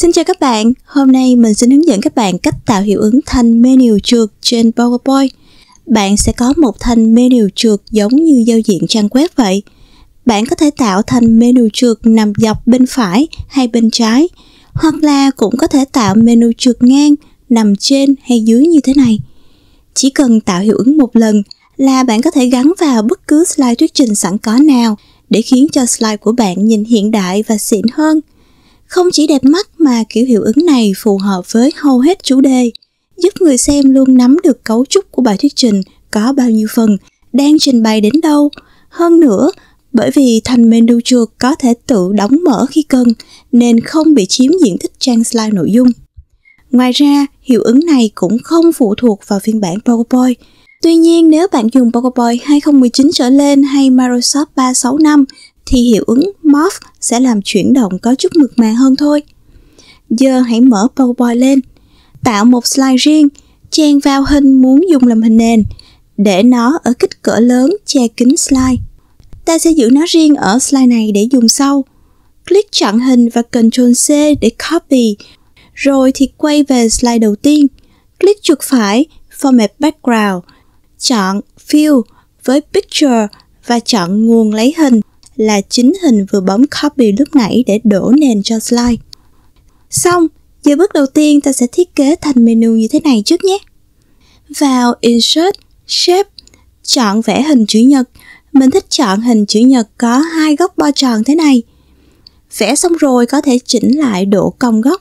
Xin chào các bạn, hôm nay mình xin hướng dẫn các bạn cách tạo hiệu ứng thanh menu trượt trên PowerPoint. Bạn sẽ có một thanh menu trượt giống như giao diện trang web vậy. Bạn có thể tạo thanh menu trượt nằm dọc bên phải hay bên trái, hoặc là cũng có thể tạo menu trượt ngang nằm trên hay dưới như thế này. Chỉ cần tạo hiệu ứng một lần là bạn có thể gắn vào bất cứ slide thuyết trình sẵn có nào để khiến cho slide của bạn nhìn hiện đại và xịn hơn. Không chỉ đẹp mắt mà kiểu hiệu ứng này phù hợp với hầu hết chủ đề, giúp người xem luôn nắm được cấu trúc của bài thuyết trình có bao nhiêu phần, đang trình bày đến đâu. Hơn nữa, bởi vì thanh menu trượt có thể tự đóng mở khi cần, nên không bị chiếm diện tích trang slide nội dung. Ngoài ra, hiệu ứng này cũng không phụ thuộc vào phiên bản PowerPoint. Tuy nhiên, nếu bạn dùng PowerPoint 2019 trở lên hay Microsoft 365, thì hiệu ứng Morph sẽ làm chuyển động có chút mượt mà hơn thôi. Giờ hãy mở PowerPoint lên, tạo một slide riêng, chèn vào hình muốn dùng làm hình nền, để nó ở kích cỡ lớn che kín slide. Ta sẽ giữ nó riêng ở slide này để dùng sau. Click chọn hình và Ctrl+C để copy, rồi thì quay về slide đầu tiên. Click chuột phải, Format Background, chọn Fill với Picture và chọn nguồn lấy hình là chính hình vừa bấm copy lúc nãy để đổ nền cho slide. Xong, giờ bước đầu tiên ta sẽ thiết kế thành menu như thế này trước nhé. Vào Insert, Shape, chọn vẽ hình chữ nhật. Mình thích chọn hình chữ nhật có hai góc bo tròn thế này. Vẽ xong rồi có thể chỉnh lại độ cong góc,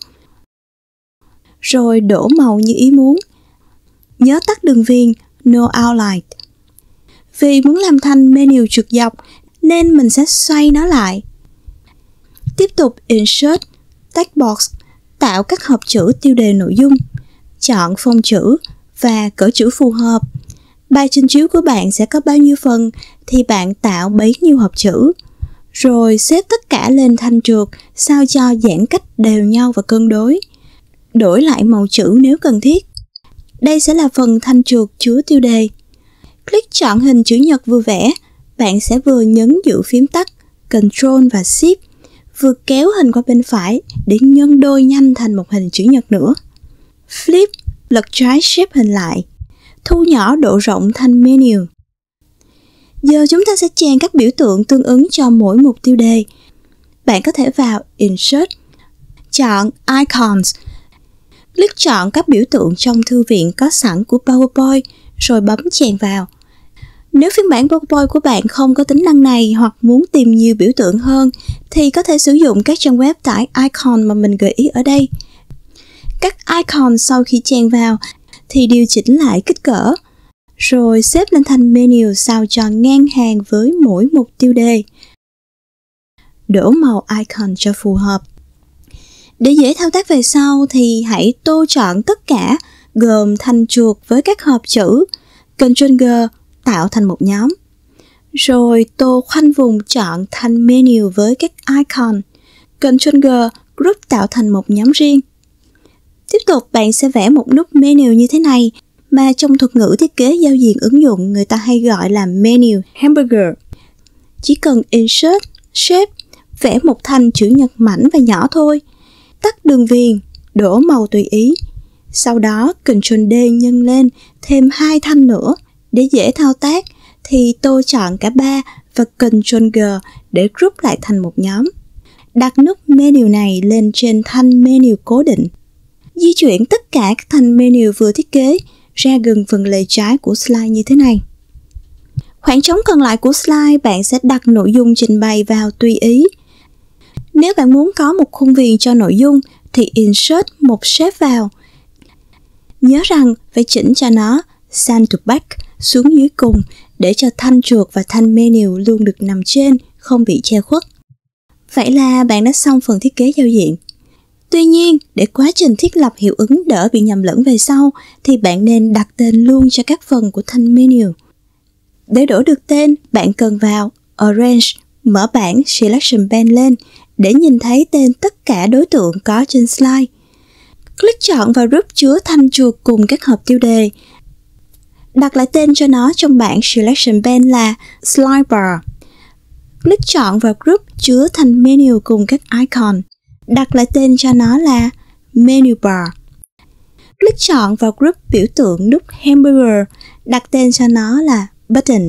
rồi đổ màu như ý muốn. Nhớ tắt đường viền No Outline. Vì muốn làm thành menu trượt dọc nên mình sẽ xoay nó lại. Tiếp tục Insert, Text Box, tạo các hộp chữ tiêu đề nội dung. Chọn phông chữ và cỡ chữ phù hợp. Bài trình chiếu của bạn sẽ có bao nhiêu phần thì bạn tạo bấy nhiêu hộp chữ. Rồi xếp tất cả lên thanh trượt sao cho giãn cách đều nhau và cân đối. Đổi lại màu chữ nếu cần thiết. Đây sẽ là phần thanh trượt chứa tiêu đề. Click chọn hình chữ nhật vừa vẽ. Bạn sẽ vừa nhấn giữ phím tắt Ctrl và Shift, vừa kéo hình qua bên phải để nhân đôi nhanh thành một hình chữ nhật nữa. Flip, lật trái xếp hình lại. Thu nhỏ độ rộng thanh menu. Giờ chúng ta sẽ chèn các biểu tượng tương ứng cho mỗi một tiêu đề. Bạn có thể vào Insert, chọn Icons, click chọn các biểu tượng trong thư viện có sẵn của PowerPoint, rồi bấm chèn vào. Nếu phiên bản PowerPoint của bạn không có tính năng này hoặc muốn tìm nhiều biểu tượng hơn, thì có thể sử dụng các trang web tải icon mà mình gợi ý ở đây. Các icon sau khi chèn vào thì điều chỉnh lại kích cỡ, rồi xếp lên thành menu sao cho ngang hàng với mỗi một tiêu đề. Đổ màu icon cho phù hợp. Để dễ thao tác về sau thì hãy tô chọn tất cả, gồm thanh trượt với các hộp chữ. Ctrl+G tạo thành một nhóm. Rồi tô khoanh vùng chọn thanh menu với các icon. Ctrl+G group tạo thành một nhóm riêng. Tiếp tục bạn sẽ vẽ một nút menu như thế này mà trong thuật ngữ thiết kế giao diện ứng dụng người ta hay gọi là menu hamburger. Chỉ cần Insert, Shape, vẽ một thanh chữ nhật mảnh và nhỏ thôi. Tắt đường viền, đổ màu tùy ý. Sau đó Ctrl+D nhân lên thêm 2 thanh nữa. Để dễ thao tác thì tô chọn cả 3 và Ctrl+G để group lại thành một nhóm. Đặt nút menu này lên trên thanh menu cố định. Di chuyển tất cả các thanh menu vừa thiết kế ra gần phần lề trái của slide như thế này. Khoảng trống còn lại của slide bạn sẽ đặt nội dung trình bày vào tùy ý. Nếu bạn muốn có một khuôn viền cho nội dung thì Insert một shape vào. Nhớ rằng phải chỉnh cho nó Center to Back xuống dưới cùng để cho thanh trượt và thanh menu luôn được nằm trên, không bị che khuất. Vậy là bạn đã xong phần thiết kế giao diện. Tuy nhiên, để quá trình thiết lập hiệu ứng đỡ bị nhầm lẫn về sau, thì bạn nên đặt tên luôn cho các phần của thanh menu. Để đổi được tên, bạn cần vào Arrange, mở bảng Selection Pane lên để nhìn thấy tên tất cả đối tượng có trên slide. Click chọn vào group chứa thanh trượt cùng các hộp tiêu đề. Đặt lại tên cho nó trong bảng Selection Pane là Slide Bar. Click chọn vào group chứa thành menu cùng các icon. đặt lại tên cho nó là Menu Bar. Click chọn vào group biểu tượng nút Hamburger, đặt tên cho nó là Button.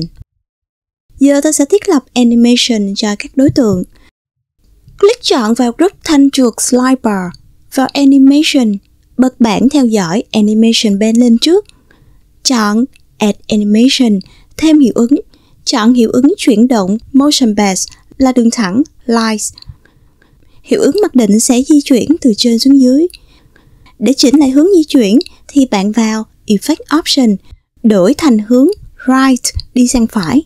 Giờ tôi sẽ thiết lập animation cho các đối tượng. Click chọn vào group thanh chuột Slide Bar, vào Animation, bật bảng theo dõi Animation bên lên trước. Chọn Add Animation, thêm hiệu ứng. Chọn hiệu ứng chuyển động Motion Base là đường thẳng Lines. Hiệu ứng mặc định sẽ di chuyển từ trên xuống dưới. Để chỉnh lại hướng di chuyển thì bạn vào Effect Option, đổi thành hướng Right đi sang phải.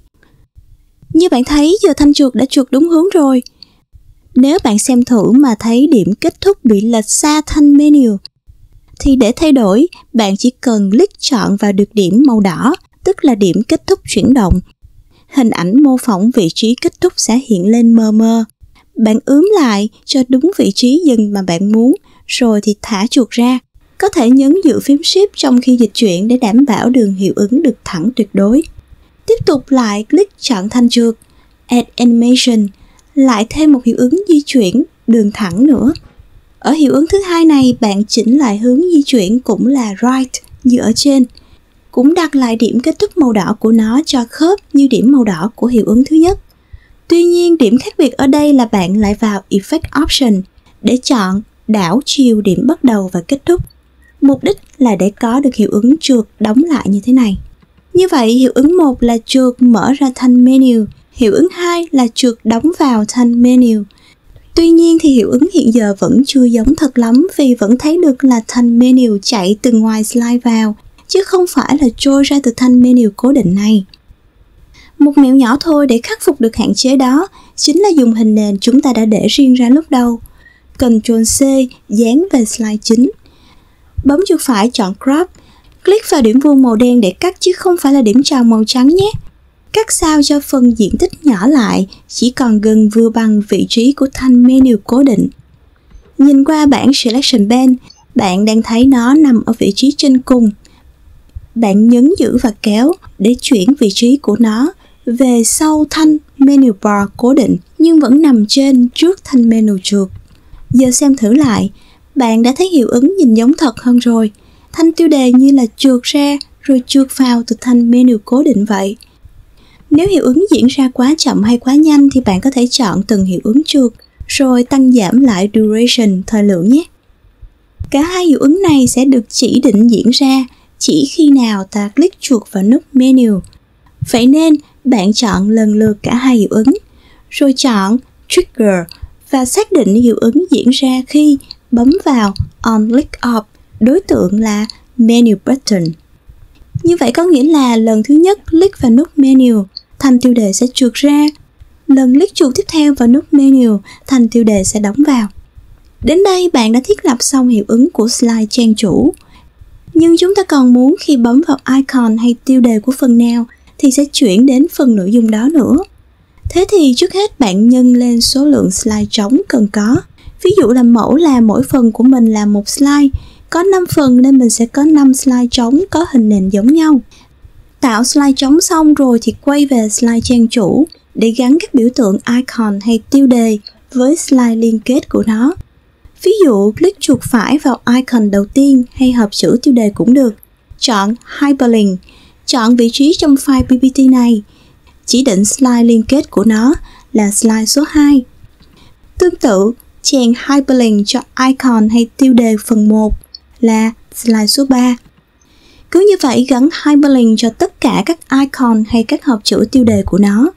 Như bạn thấy giờ thanh chuột đã chuột đúng hướng rồi. Nếu bạn xem thử mà thấy điểm kết thúc bị lệch xa thanh menu, thì để thay đổi, bạn chỉ cần click chọn vào được điểm màu đỏ, tức là điểm kết thúc chuyển động. Hình ảnh mô phỏng vị trí kết thúc sẽ hiện lên mờ mờ. Bạn ướm lại cho đúng vị trí dừng mà bạn muốn, rồi thì thả chuột ra. Có thể nhấn giữ phím Shift trong khi dịch chuyển để đảm bảo đường hiệu ứng được thẳng tuyệt đối. Tiếp tục lại click chọn thanh chuột, Add Animation, lại thêm một hiệu ứng di chuyển đường thẳng nữa. Ở hiệu ứng thứ hai này, bạn chỉnh lại hướng di chuyển cũng là Right như ở trên. Cũng đặt lại điểm kết thúc màu đỏ của nó cho khớp như điểm màu đỏ của hiệu ứng thứ nhất. Tuy nhiên, điểm khác biệt ở đây là bạn lại vào Effect Option để chọn đảo chiều điểm bắt đầu và kết thúc. Mục đích là để có được hiệu ứng chuột đóng lại như thế này. Như vậy, hiệu ứng 1 là chuột mở ra thanh menu, hiệu ứng 2 là chuột đóng vào thanh menu. Tuy nhiên thì hiệu ứng hiện giờ vẫn chưa giống thật lắm vì vẫn thấy được là thanh menu chạy từ ngoài slide vào, chứ không phải là trôi ra từ thanh menu cố định này. Một mẹo nhỏ thôi để khắc phục được hạn chế đó chính là dùng hình nền chúng ta đã để riêng ra lúc đầu. Ctrl+C dán về slide chính. Bấm chuột phải chọn Crop, click vào điểm vuông màu đen để cắt chứ không phải là điểm tròn màu trắng nhé. Cắt sao cho phần diện tích nhỏ lại, chỉ còn gần vừa bằng vị trí của thanh menu cố định. Nhìn qua bảng Selection Pane, bạn đang thấy nó nằm ở vị trí trên cùng. Bạn nhấn giữ và kéo để chuyển vị trí của nó về sau thanh menu bar cố định nhưng vẫn nằm trên trước thanh menu chuột. Giờ xem thử lại, bạn đã thấy hiệu ứng nhìn giống thật hơn rồi. Thanh tiêu đề như là trượt ra rồi trượt vào từ thanh menu cố định vậy. Nếu hiệu ứng diễn ra quá chậm hay quá nhanh thì bạn có thể chọn từng hiệu ứng trượt rồi tăng giảm lại duration, thời lượng nhé. Cả hai hiệu ứng này sẽ được chỉ định diễn ra chỉ khi nào ta click chuột vào nút menu. Vậy nên bạn chọn lần lượt cả hai hiệu ứng, rồi chọn Trigger và xác định hiệu ứng diễn ra khi bấm vào On Click Off, đối tượng là Menu Button. Như vậy có nghĩa là lần thứ nhất click vào nút menu, thanh tiêu đề sẽ trượt ra. Lần click chuột tiếp theo vào nút menu, thanh tiêu đề sẽ đóng vào. Đến đây bạn đã thiết lập xong hiệu ứng của slide trang chủ. Nhưng chúng ta còn muốn khi bấm vào icon hay tiêu đề của phần nào thì sẽ chuyển đến phần nội dung đó nữa. Thế thì trước hết bạn nhân lên số lượng slide trống cần có. Ví dụ là mẫu là mỗi phần của mình là một slide, có 5 phần nên mình sẽ có 5 slide trống có hình nền giống nhau. Tạo slide trống xong rồi thì quay về slide trang chủ để gắn các biểu tượng icon hay tiêu đề với slide liên kết của nó. Ví dụ click chuột phải vào icon đầu tiên hay hộp chữ tiêu đề cũng được. Chọn Hyperlink, chọn vị trí trong file PPT này. Chỉ định slide liên kết của nó là slide số 2. Tương tự, chèn Hyperlink cho icon hay tiêu đề phần 1 là slide số 3. Cứ như vậy gắn Hyperlink cho tất cả các icon hay các hộp chữ tiêu đề của nó.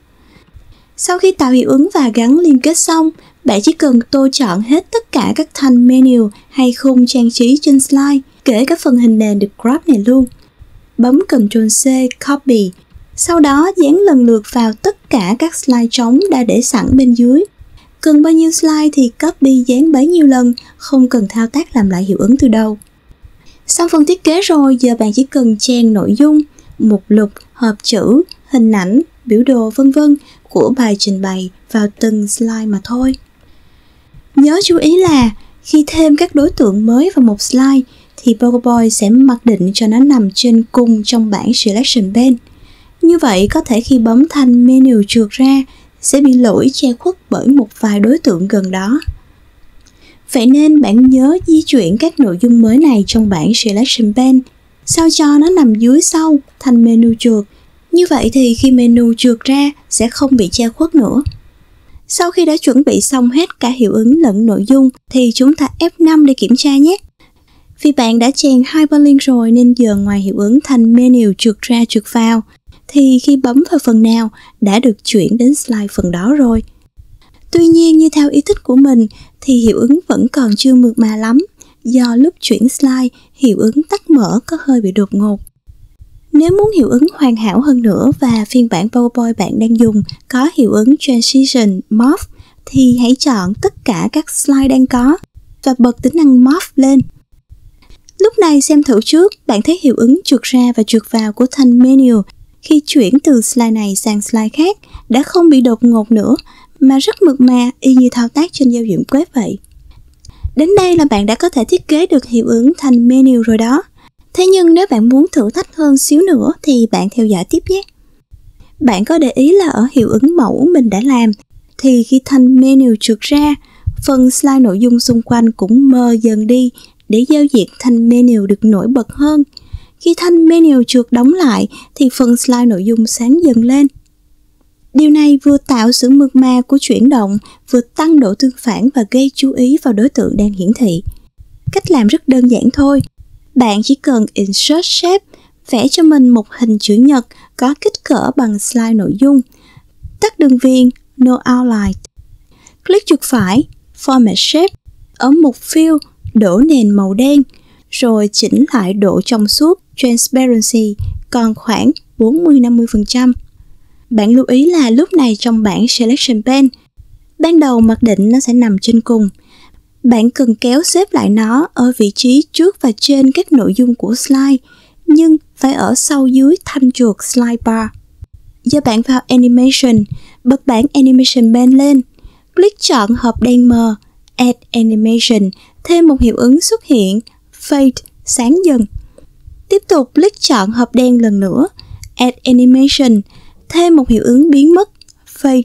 Sau khi tạo hiệu ứng và gắn liên kết xong, bạn chỉ cần tô chọn hết tất cả các thanh menu hay khung trang trí trên slide, kể cả phần hình nền được crop này luôn. Bấm Ctrl+C Copy, sau đó dán lần lượt vào tất cả các slide trống đã để sẵn bên dưới. Cần bao nhiêu slide thì copy dán bấy nhiêu lần, không cần thao tác làm lại hiệu ứng từ đầu. Xong phần thiết kế rồi, giờ bạn chỉ cần chèn nội dung, mục lục, hộp chữ, hình ảnh, biểu đồ vân vân của bài trình bày vào từng slide mà thôi. Nhớ chú ý là khi thêm các đối tượng mới vào một slide thì PowerPoint sẽ mặc định cho nó nằm trên cùng trong bảng Selection Pane. Như vậy có thể khi bấm thanh menu trượt ra sẽ bị lỗi che khuất bởi một vài đối tượng gần đó. Vậy nên bạn nhớ di chuyển các nội dung mới này trong bảng Selection pane, sao cho nó nằm dưới sau thanh menu trượt. Như vậy thì khi menu trượt ra sẽ không bị che khuất nữa. Sau khi đã chuẩn bị xong hết cả hiệu ứng lẫn nội dung thì chúng ta F5 để kiểm tra nhé. Vì bạn đã chèn Hyperlink rồi nên giờ ngoài hiệu ứng thanh menu trượt ra trượt vào thì khi bấm vào phần nào đã được chuyển đến slide phần đó rồi. Tuy nhiên như theo ý thích của mình thì hiệu ứng vẫn còn chưa mượt mà lắm, do lúc chuyển slide hiệu ứng tắt mở có hơi bị đột ngột. Nếu muốn hiệu ứng hoàn hảo hơn nữa và phiên bản PowerPoint bạn đang dùng có hiệu ứng Transition Morph thì hãy chọn tất cả các slide đang có và bật tính năng Morph lên. Lúc này xem thử trước, bạn thấy hiệu ứng trượt ra và trượt vào của thanh menu khi chuyển từ slide này sang slide khác đã không bị đột ngột nữa mà rất mượt mà y như thao tác trên giao diện web vậy. Đến đây là bạn đã có thể thiết kế được hiệu ứng thanh menu rồi đó. Thế nhưng nếu bạn muốn thử thách hơn xíu nữa thì bạn theo dõi tiếp nhé. Bạn có để ý là ở hiệu ứng mẫu mình đã làm thì khi thanh menu trượt ra, phần slide nội dung xung quanh cũng mờ dần đi để giao diện thanh menu được nổi bật hơn. Khi thanh menu trượt đóng lại thì phần slide nội dung sáng dần lên. Điều này vừa tạo sự mượt mà của chuyển động, vừa tăng độ tương phản và gây chú ý vào đối tượng đang hiển thị. Cách làm rất đơn giản thôi. Bạn chỉ cần Insert Shape, vẽ cho mình một hình chữ nhật có kích cỡ bằng slide nội dung. Tắt đường viền No Outline. Click chuột phải, Format Shape. Ở mục Fill, đổ nền màu đen, rồi chỉnh lại độ trong suốt Transparency còn khoảng 40-50%. Bạn lưu ý là lúc này trong bảng Selection pane, ban đầu mặc định nó sẽ nằm trên cùng. Bạn cần kéo xếp lại nó ở vị trí trước và trên các nội dung của slide, nhưng phải ở sau dưới thanh chuột slide bar. Giờ bạn vào Animation, bật bảng Animation pane lên, click chọn hộp đen mờ, Add Animation, thêm một hiệu ứng xuất hiện, Fade, sáng dần. Tiếp tục click chọn hộp đen lần nữa, Add Animation, thêm một hiệu ứng biến mất, Fade.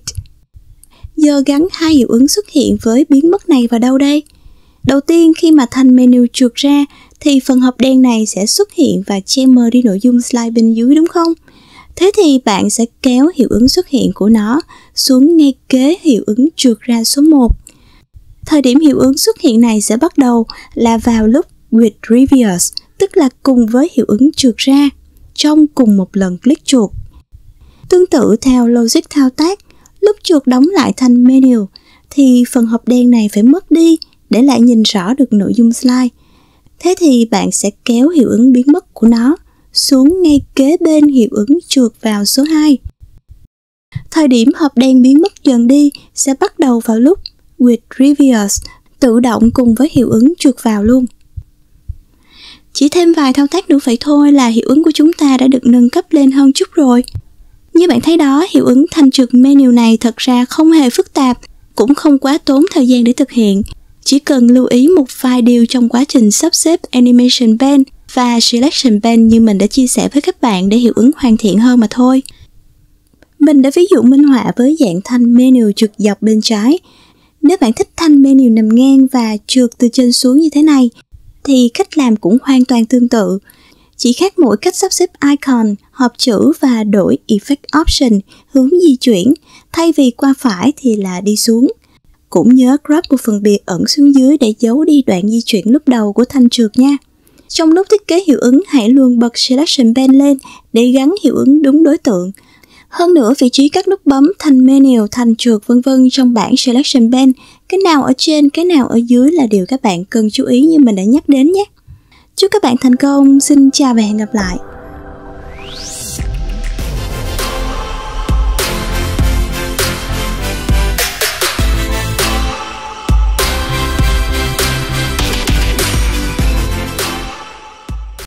Giờ gắn hai hiệu ứng xuất hiện với biến mất này vào đâu đây? Đầu tiên khi mà thanh menu trượt ra thì phần hộp đen này sẽ xuất hiện và che mờ đi nội dung slide bên dưới đúng không? Thế thì bạn sẽ kéo hiệu ứng xuất hiện của nó xuống ngay kế hiệu ứng trượt ra số 1. Thời điểm hiệu ứng xuất hiện này sẽ bắt đầu là vào lúc with previous, tức là cùng với hiệu ứng trượt ra, trong cùng một lần click chuột. Tương tự theo logic thao tác, lúc chuột đóng lại thanh menu thì phần hộp đen này phải mất đi để lại nhìn rõ được nội dung slide. Thế thì bạn sẽ kéo hiệu ứng biến mất của nó xuống ngay kế bên hiệu ứng trượt vào số 2. Thời điểm hộp đen biến mất dần đi sẽ bắt đầu vào lúc with previous, tự động cùng với hiệu ứng trượt vào luôn. Chỉ thêm vài thao tác nữa vậy thôi là hiệu ứng của chúng ta đã được nâng cấp lên hơn chút rồi. Như bạn thấy đó, hiệu ứng thanh trượt menu này thật ra không hề phức tạp, cũng không quá tốn thời gian để thực hiện. Chỉ cần lưu ý một vài điều trong quá trình sắp xếp Animation pane và Selection pane như mình đã chia sẻ với các bạn để hiệu ứng hoàn thiện hơn mà thôi. Mình đã ví dụ minh họa với dạng thanh menu trượt dọc bên trái. Nếu bạn thích thanh menu nằm ngang và trượt từ trên xuống như thế này, thì cách làm cũng hoàn toàn tương tự. Chỉ khác mỗi cách sắp xếp icon, hộp chữ và đổi Effect Option, hướng di chuyển, thay vì qua phải thì là đi xuống. Cũng nhớ crop một phần biệt ẩn xuống dưới để giấu đi đoạn di chuyển lúc đầu của thanh trượt nha. Trong lúc thiết kế hiệu ứng, hãy luôn bật Selection pane lên để gắn hiệu ứng đúng đối tượng. Hơn nữa, vị trí các nút bấm, thanh menu, thanh trượt v.v. trong bảng Selection pane, cái nào ở trên, cái nào ở dưới là điều các bạn cần chú ý như mình đã nhắc đến nhé. Chúc các bạn thành công, xin chào và hẹn gặp lại.